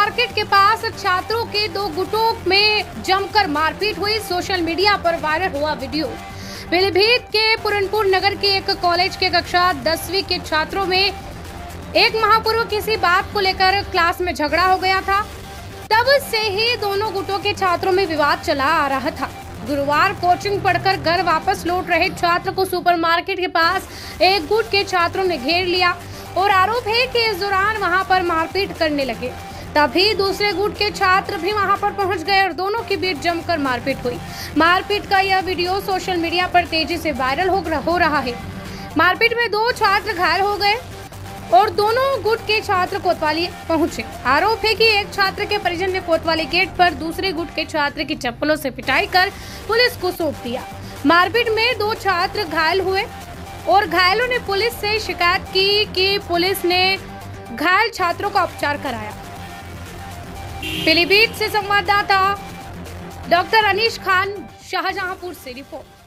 Market के पास छात्रों के दो गुटों में जमकर मारपीट हुई। सोशल मीडिया पर वायरल हुआ वीडियो। पीलीभीत के पूरनपुर नगर के एक कॉलेज के कक्षा 10वीं के छात्रों में एक माह पूर्व किसी बात को लेकर क्लास में झगड़ा हो गया था। तब से ही दोनों गुटों के छात्रों में विवाद चला आ रहा था। गुरुवार कोचिंग पढ़कर घर वापस लौट रहे छात्र को सुपरमार्केट के पास एक गुट के छात्रों ने घेर लिया और आरोप है कि इस दौरान वहां पर मारपीट करने लगे। तभी दूसरे गुट के छात्र भी वहां पर पहुंच गए और दोनों के बीच जमकर मारपीट हुई। मारपीट का यह वीडियो सोशल मीडिया पर तेजी से वायरल हो रहा है। मारपीट में दो छात्र घायल हो गए और दोनों गुट के छात्र कोतवाली पहुंचे। आरोप है कि एक छात्र के परिजन ने कोतवाली गेट पर दूसरे गुट के छात्र की चप्पलों से पिटाई कर पुलिस को सौंप दिया। मारपीट में दो छात्र घायल हुए और घायलों ने पुलिस से शिकायत की कि पुलिस ने घायल छात्रों का उपचार कराया। पीलीभीत से संवाददाता डॉक्टर अनीश खान, शाहजहांपुर से रिपोर्ट।